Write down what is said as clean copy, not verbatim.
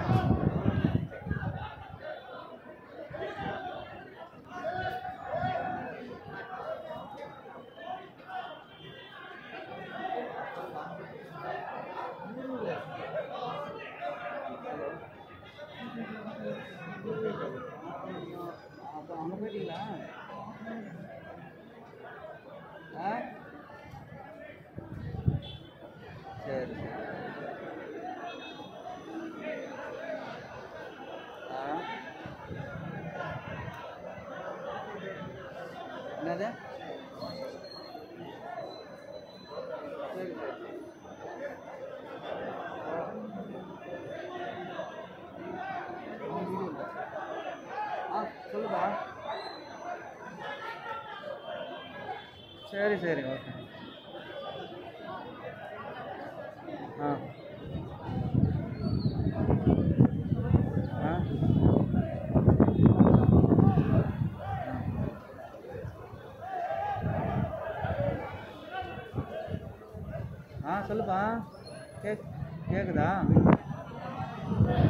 அங்கே போயிட்டீங்களா? ஆ சரி சரி. ஆ என்னது? சரி சரி. ஆ சொல்லுப்பா. சரி சரி ஓகே. ஆ ஆ ஆ சொல்லுப்பா. கேட்குதா?